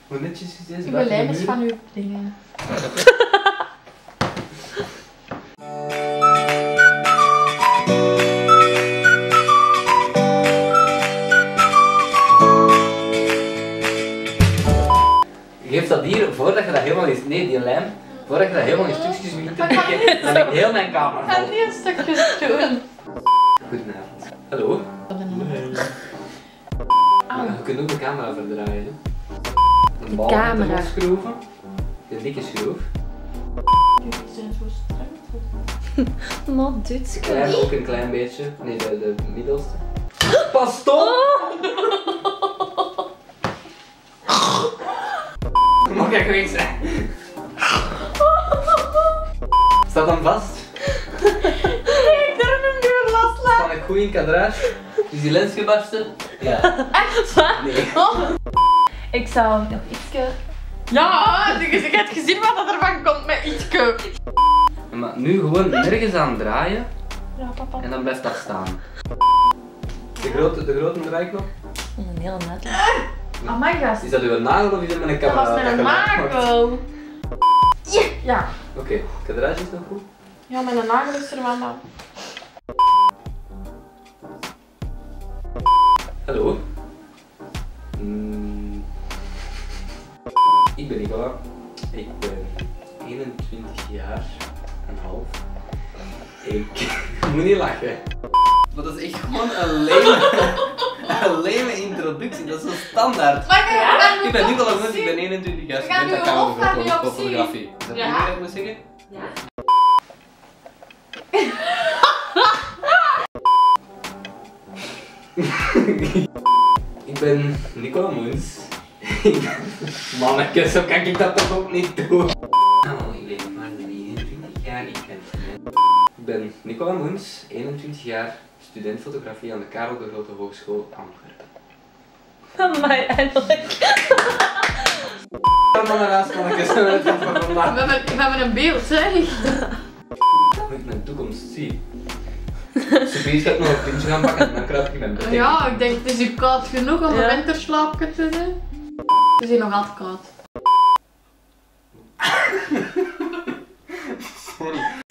Hoe netjes is deze? Ik ben lijmers van uw dingen. Geef dat hier voordat je dat helemaal is. Nee, die lijm. Voordat je dat helemaal in stukjes begint te pikken, dan heb ik heel mijn kamer Ik ga vol. niet een stukjes doen. Goedenavond. Hallo? Maar je kunt ook de camera verdraaien. Hè? Een bal met camera. de schroeven. Een dikke schroef. Jullie zijn zo streng. Maar dit Klein ook een klein beetje. Nee, de middelste. Pas op! Mag ik weg zijn? Staat dan vast? Ik durf hem nu loslaten. Staan ik goed in kadrage? Is die lens gebarsten? Ja. Echt? Nee. Ik zou nog ietsje... Ja, je hebt gezien wat er van komt met ietske. Maar nu gewoon nergens aan draaien Ja, papa. en dan blijft dat staan. De grote draaiknop? Een hele nette. Amai, gast. Is dat uw nagel of is dat met een Dat camera? was met een nagel. Ja. Oké, kadrage is nog goed. Ja, met een nagel is er wel aan. Hallo. Ik ben Nicola. Ik ben 21 jaar en half. Ik moet niet lachen. Maar dat is echt gewoon een leme introductie. Dat is zo standaard. Maar Ik ben Nicola Munt, ik ben 21 jaar. We gaan student nu accounting hoofd gaan nu op zien. fotografie. Is dat Ja. niet wat ik moet zeggen? Ja? Ik ben Nicola Munt. Manneke, zo kan ik dat toch ook niet doen. Nou, ik ben maar 21 jaar. Ik ben Nicola Munt, 21 jaar, student fotografie aan de Karel de Grote Hogeschool Antwerpen. Amai, eindelijk. Kom maar naar huis, manneke, zo uit van vandaag. We hebben een beeld, hè. Hoe ik mijn toekomst zie. Subies gaat nog een pintje gaan pakken en dan kruip ik in mijn bed. Ja, ik denk het is hier koud genoeg om Ja. een winterslaapje te doen. Het is hier nog altijd koud. Sorry.